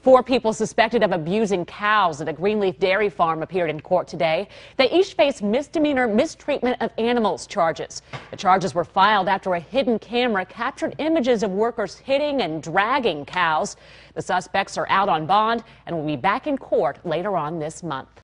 4 people suspected of abusing cows at a Greenleaf dairy farm appeared in court today. They each face misdemeanor mistreatment of animals charges. The charges were filed after a hidden camera captured images of workers hitting and dragging cows. The suspects are out on bond and will be back in court later on this month.